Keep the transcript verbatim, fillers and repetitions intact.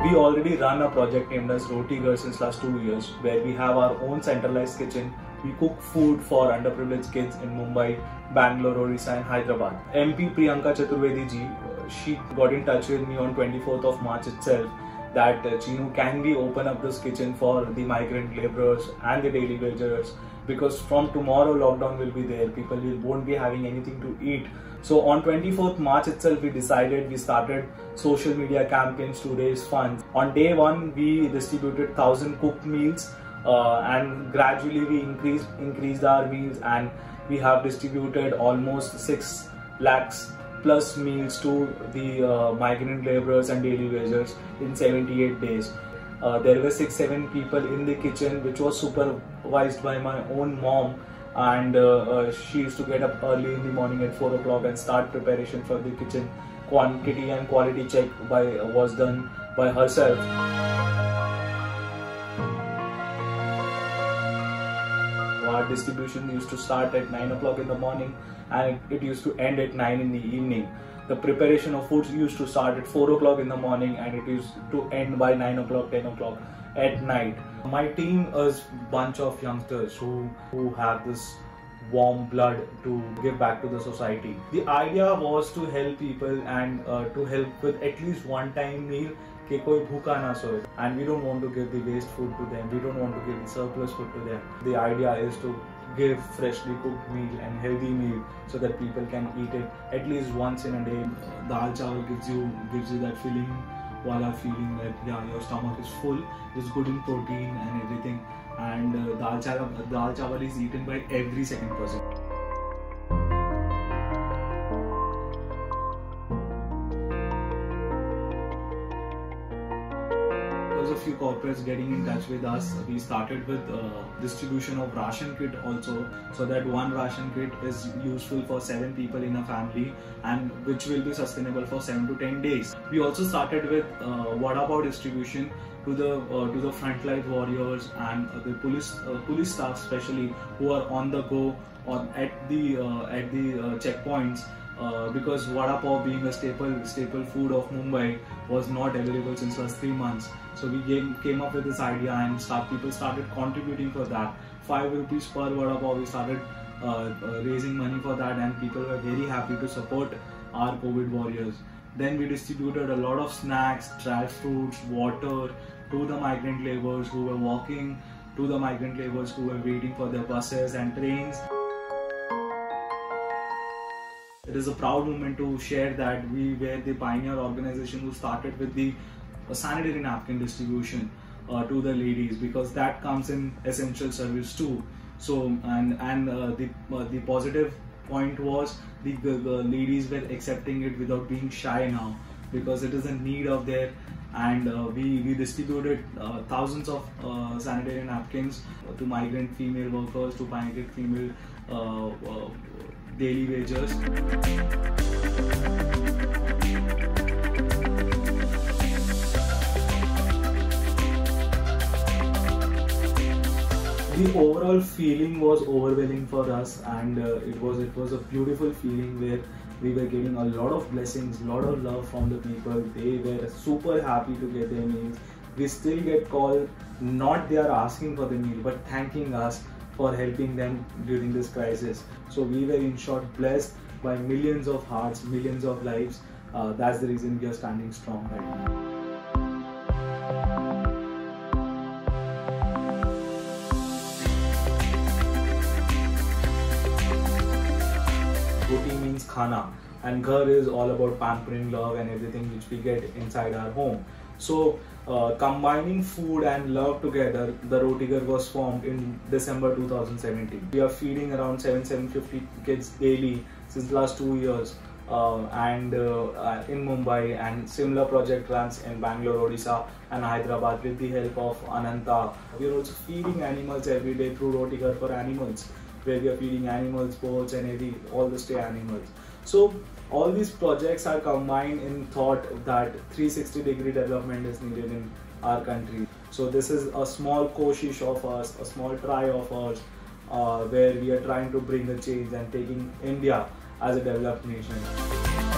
We already run a project named as Roti Ghar since last two years, where we have our own centralized kitchen. We cook food for underprivileged kids in Mumbai, Bangalore, Odisha and Hyderabad. M P Priyanka Chaturvedi ji, she got in touch with me on twenty-fourth of March itself that uh, Chinu, can we open up this kitchen for the migrant laborers and the daily wagers, because from tomorrow lockdown will be there, people will, won't be having anything to eat. So on twenty-fourth March itself we decided, we started social media campaigns to raise funds. On day one we distributed one thousand cooked meals uh, and gradually we increased, increased our meals, and we have distributed almost six lakhs plus meals to the uh, migrant laborers and daily wagers in seventy-eight days. Uh, there were six, seven people in the kitchen, which was supervised by my own mom, and uh, uh, she used to get up early in the morning at four o'clock and start preparation for the kitchen. Quantity and quality check by uh, was done by herself. Our distribution used to start at nine o'clock in the morning and it, it used to end at nine in the evening. The preparation of foods used to start at four o'clock in the morning and it used to end by nine o'clock, ten o'clock at night. My team is a bunch of youngsters who, who have this warm blood to give back to the society. The idea was to help people and uh, to help with at least one time meal कि कोई भूखा ना सोए, and we don't want to give the waste food to them, we don't want to give the surplus food to them. The idea is to give freshly cooked meal and healthy meal so that people can eat it at least once in a day. Dal chawal gives you gives you that feeling, wala feeling that yeah, your stomach is full, it's good in protein and everything, and uh, dal chawal dal chawal is eaten by every second person. A few corporates getting in touch with us. We started with uh, distribution of ration kit also, so that one ration kit is useful for seven people in a family and which will be sustainable for seven to ten days. We also started with uh, vada pav distribution to the uh, to the frontline warriors and uh, the police uh, police staff especially, who are on the go or at the uh, at the uh, checkpoints. Uh, because vada pav being a staple staple food of Mumbai was not available since last three months. So we came, came up with this idea and start, people started contributing for that. Five rupees per vada pav, we started uh, uh, raising money for that, and people were very happy to support our COVID warriors. Then we distributed a lot of snacks, dry fruits, water to the migrant laborers who were walking, to the migrant laborers who were waiting for their buses and trains. It is a proud moment to share that we were the pioneer organization who started with the sanitary napkin distribution uh, to the ladies, because that comes in essential service too. So and and uh, the uh, the positive point was the, the, the ladies were accepting it without being shy now, because it is a need of their, and uh, we, we distributed uh, thousands of uh, sanitary napkins to migrant female workers, to migrant female uh, uh, daily wagers. The overall feeling was overwhelming for us, and uh, it was it was a beautiful feeling where we were getting a lot of blessings, a lot of love from the people. They were super happy to get their meals. We still get called, not they are asking for the meal, but thanking us for helping them during this crisis. So we were in short blessed by millions of hearts, millions of lives. Uh, that's the reason we are standing strong right now. Roti means khana, and ghar is all about pampering, love and everything which we get inside our home. So uh, combining food and love together, the Roti Ghar was formed in December two thousand seventeen. We are feeding around seven seven fifty kids daily since last two years uh, and uh, in Mumbai, and similar project runs in Bangalore, Odisha and Hyderabad with the help of Ananta. We are also feeding animals every day through Roti Ghar for animals, where we are feeding animals, birds and every, all the stray animals. So all these projects are combined in thought that three sixty degree development is needed in our country. So this is a small koshish of us, a small try of us, uh, where we are trying to bring a change and taking India as a developed nation.